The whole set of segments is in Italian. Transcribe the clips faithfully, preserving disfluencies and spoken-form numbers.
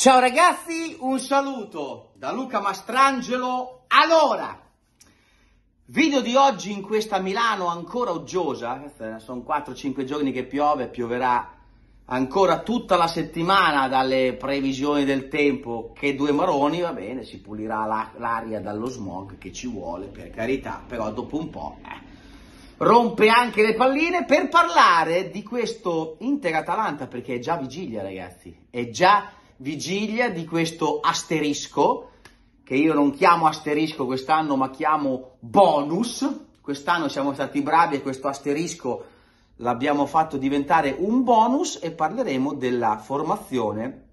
Ciao ragazzi, un saluto da Luca Mastrangelo. Allora, video di oggi in questa Milano ancora uggiosa, sono quattro cinque giorni che piove, pioverà ancora tutta la settimana dalle previsioni del tempo, che due maroni, va bene, si pulirà la, l'aria dallo smog che ci vuole, per carità, però dopo un po' eh, rompe anche le palline per parlare di questo Inter-Atalanta, perché è già vigilia ragazzi, è già vigilia di questo asterisco, che io non chiamo asterisco quest'anno ma chiamo bonus. Quest'anno siamo stati bravi e questo asterisco l'abbiamo fatto diventare un bonus, e parleremo della formazione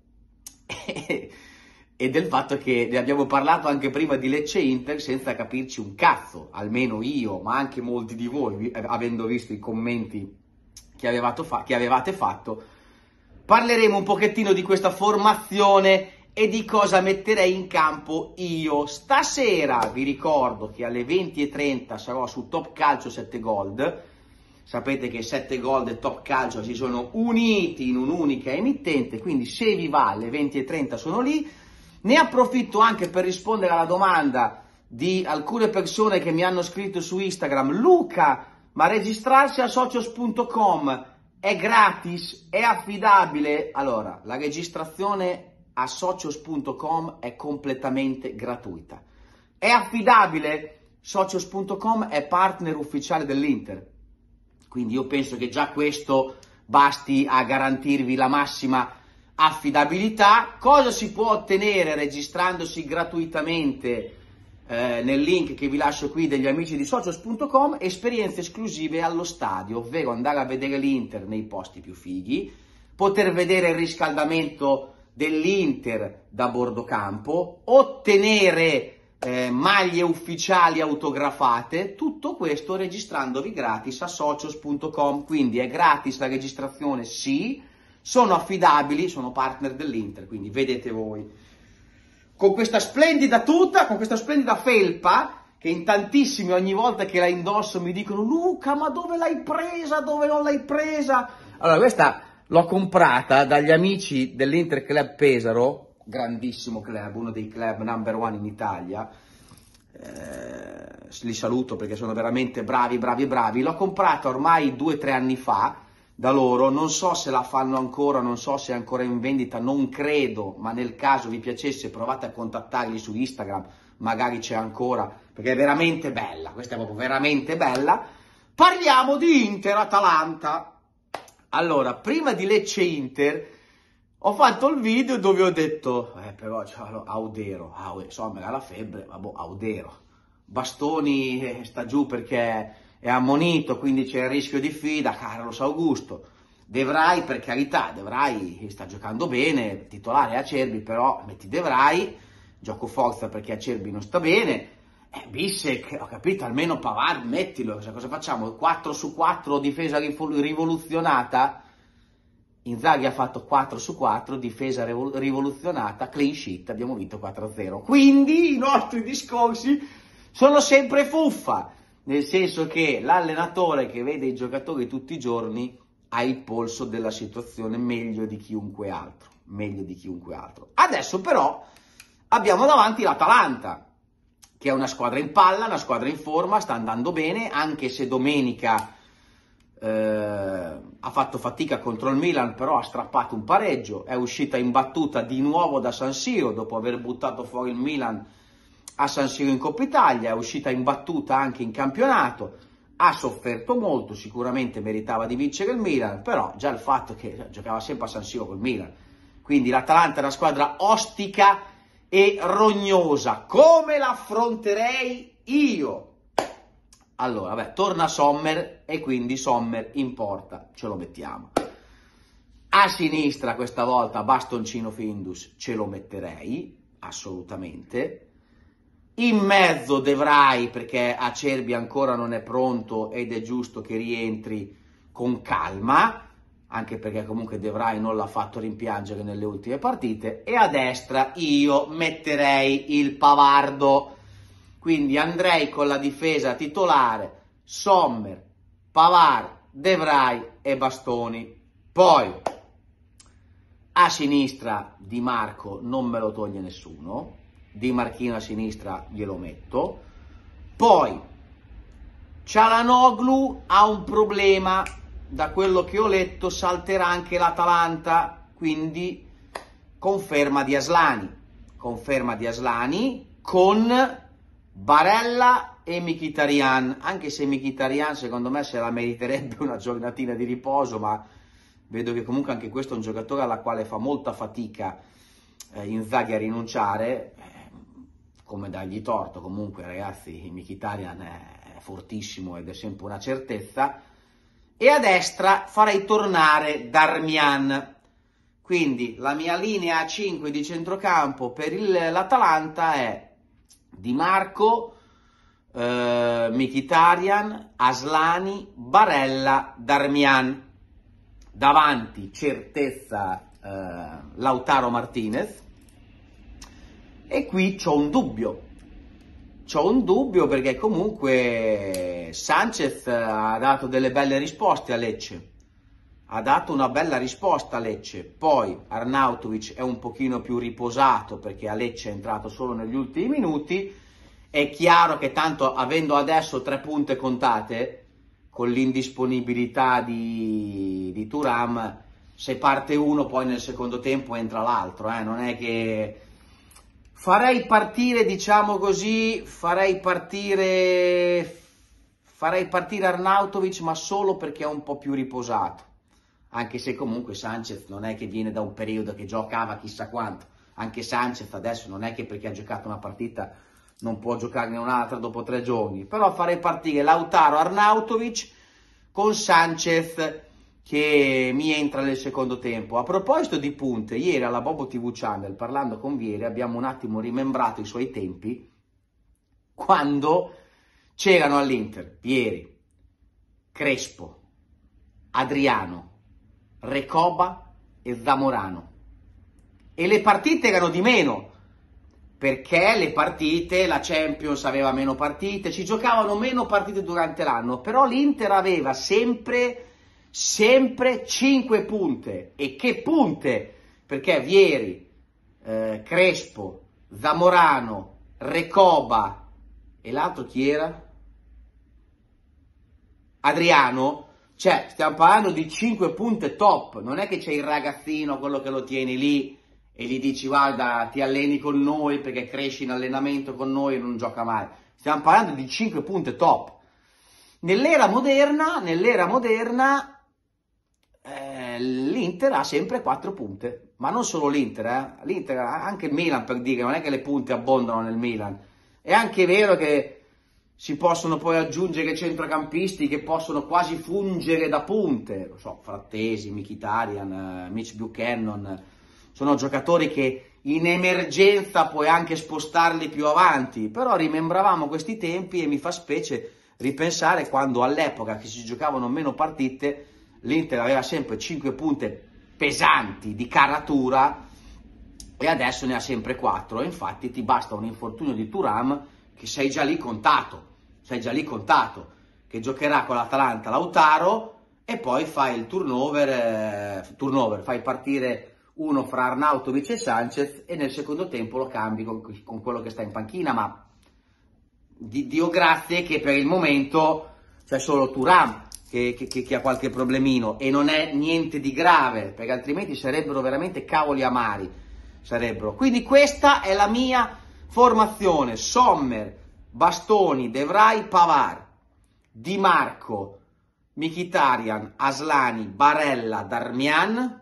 e, e del fatto che ne abbiamo parlato anche prima di Lecce-Inter senza capirci un cazzo, almeno io, ma anche molti di voi, avendo visto i commenti che avevate, fa- che avevate fatto. Parleremo un pochettino di questa formazione e di cosa metterei in campo io. Stasera vi ricordo che alle venti e trenta sarò su Top Calcio sette Gold. Sapete che sette Gold e Top Calcio si sono uniti in un'unica emittente, quindi se vi va alle venti e trenta sono lì. Ne approfitto anche per rispondere alla domanda di alcune persone che mi hanno scritto su Instagram: Luca, ma registrarsi a socios punto com è gratis, è affidabile? Allora, la registrazione a socios punto com è completamente gratuita. È affidabile? socios punto com è partner ufficiale dell'Inter, quindi io penso che già questo basti a garantirvi la massima affidabilità. Cosa si può ottenere registrandosi gratuitamente eh, nel link che vi lascio qui degli amici di socios punto com? Esperienze esclusive allo stadio, ovvero andare a vedere l'Inter nei posti più fighi, poter vedere il riscaldamento dell'Inter da bordo campo, ottenere eh, maglie ufficiali autografate, tutto questo registrandovi gratis a socios punto com. Quindi è gratis la registrazione, sì, sono affidabili, sono partner dell'Inter, quindi vedete voi. Con questa splendida tuta, con questa splendida felpa, che in tantissimi ogni volta che la indosso mi dicono: Luca, ma dove l'hai presa, dove non l'hai presa? Allora, questa l'ho comprata dagli amici dell'Inter Club Pesaro, grandissimo club, uno dei club number one in Italia. Eh, li saluto perché sono veramente bravi, bravi, bravi. L'ho comprata ormai due o tre anni fa da loro, non so se la fanno ancora, non so se è ancora in vendita, non credo, ma nel caso vi piacesse provate a contattarli su Instagram, magari c'è ancora, perché è veramente bella, questa è proprio veramente bella. Parliamo di Inter-Atalanta. Allora, prima di Lecce-Inter ho fatto il video dove ho detto, eh però cioè, Audero, insomma ha la febbre, vabbè, Audero, Bastoni eh, sta giù perché è ammonito, quindi c'è il rischio di fida, Carlos Augusto. De Vrij, per carità, De Vrij sta giocando bene, titolare Acerbi, però metti De Vrij, gioco forza perché Acerbi non sta bene. Eh, Bissek, ho capito, almeno Pavard mettilo, cioè, cosa facciamo? quattro su quattro, difesa rivoluzionata? Inzaghi ha fatto quattro su quattro, difesa rivoluzionata, clean sheet, abbiamo vinto quattro a zero. Quindi i nostri discorsi sono sempre fuffa, nel senso che l'allenatore che vede i giocatori tutti i giorni ha il polso della situazione meglio di chiunque altro, meglio di chiunque altro. Adesso però abbiamo davanti l'Atalanta, che è una squadra in palla, una squadra in forma, sta andando bene, anche se domenica eh, ha fatto fatica contro il Milan, però ha strappato un pareggio, è uscita imbattuta di nuovo da San Siro dopo aver buttato fuori il Milan a San Siro in Coppa Italia, è uscita imbattuta anche in campionato, ha sofferto molto, sicuramente meritava di vincere il Milan, però già il fatto che giocava sempre a San Siro col Milan, quindi l'Atalanta è una squadra ostica e rognosa. Come l'affronterei io? Allora, vabbè, torna Sommer e quindi Sommer in porta, ce lo mettiamo. A sinistra questa volta bastoncino Findus, ce lo metterei, assolutamente. In mezzo De Vrij, perché Acerbi ancora non è pronto ed è giusto che rientri con calma, anche perché comunque De Vrij non l'ha fatto rimpiangere nelle ultime partite. E a destra io metterei il Pavardo, quindi andrei con la difesa titolare Sommer, Pavard, De Vrij e Bastoni. Poi a sinistra Di Marco non me lo toglie nessuno, Di Marchino a sinistra glielo metto, poi Çalhanoğlu ha un problema, da quello che ho letto salterà anche l'Atalanta, quindi conferma di Aslani, conferma di Aslani con Barella e Mkhitaryan, anche se Mkhitaryan secondo me se la meriterebbe una giornatina di riposo, ma vedo che comunque anche questo è un giocatore alla quale fa molta fatica eh, Inzaghi a rinunciare, eh, come dargli torto. Comunque ragazzi, Mkhitaryan è, è fortissimo ed è sempre una certezza. E a destra farei tornare Darmian, quindi la mia linea a cinque di centrocampo per l'Atalanta è Di Marco, eh, Mkhitaryan, Aslani, Barella, Darmian. Davanti certezza eh, Lautaro Martinez, e qui c'ho un dubbio, c'ho un dubbio perché comunque Sanchez ha dato delle belle risposte a Lecce, ha dato una bella risposta a Lecce, poi Arnautovic è un pochino più riposato perché a Lecce è entrato solo negli ultimi minuti. È chiaro che tanto avendo adesso tre punte contate, con l'indisponibilità di, di Thuram, se parte uno poi nel secondo tempo entra l'altro, eh? Non è che farei partire, diciamo così, farei partire farei partire Arnautovic, ma solo perché è un po' più riposato, anche se comunque Sanchez non è che viene da un periodo che giocava chissà quanto, anche Sanchez adesso non è che perché ha giocato una partita non può giocarne un'altra dopo tre giorni, però farei partire Lautaro Arnautovic con Sanchez che mi entra nel secondo tempo. A proposito di punte, ieri alla Bobo T V Channel, parlando con Vieri, abbiamo un attimo rimembrato i suoi tempi, quando c'erano all'Inter Vieri, Crespo, Adriano, Recoba e Zamorano, e le partite erano di meno, perché le partite, la Champions aveva meno partite, ci giocavano meno partite durante l'anno, però l'Inter aveva sempre, sempre cinque punte. E che punte? Perché Vieri, eh, Crespo, Zamorano, Recoba e l'altro chi era? Adriano. Cioè, stiamo parlando di cinque punte top, non è che c'è il ragazzino, quello che lo tieni lì, e gli dici guarda ti alleni con noi perché cresci in allenamento con noi e non gioca mai. Stiamo parlando di cinque punte top. Nell'era moderna, nell'era moderna eh, l'Inter ha sempre quattro punte, ma non solo l'Inter, eh. L'Inter, anche il Milan, per dire, non è che le punte abbondano nel Milan. È anche vero che si possono poi aggiungere centrocampisti che possono quasi fungere da punte, non so, Frattesi, Mkhitaryan, Mitch Buchanan. Sono giocatori che in emergenza puoi anche spostarli più avanti, però rimembravamo questi tempi e mi fa specie ripensare quando all'epoca che si giocavano meno partite l'Inter aveva sempre cinque punte pesanti di caratura e adesso ne ha sempre quattro. Infatti ti basta un infortunio di Thuram che sei già lì contato, sei già lì contato, che giocherà con l'Atalanta Lautaro e poi fai il turnover, eh, turnover, fai partire uno fra Arnautovic e Sanchez e nel secondo tempo lo cambi con, con quello che sta in panchina, ma di, Dio grazie che per il momento c'è solo Thuram che, che, che ha qualche problemino e non è niente di grave, perché altrimenti sarebbero veramente cavoli amari, sarebbero. Quindi questa è la mia formazione: Sommer, Bastoni, De Vrij, Pavard, Di Marco, Mkhitaryan, Aslani, Barella, Darmian,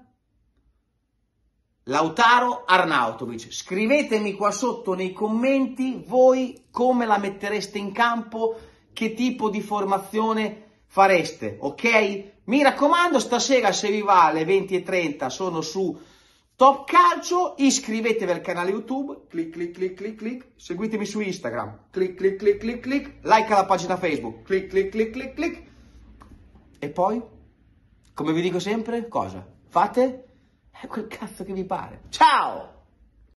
Lautaro, Arnautovic. Scrivetemi qua sotto nei commenti voi come la mettereste in campo, che tipo di formazione fareste, ok? Mi raccomando, stasera se vi va alle venti e trenta sono su Top Calcio, iscrivetevi al canale YouTube, clic clic clic clic clic, seguitemi su Instagram, clic clic clic clic clic, like alla pagina Facebook, clic clic clic clic clic, e poi, come vi dico sempre, cosa? Fate? È quel cazzo che vi pare. Ciao!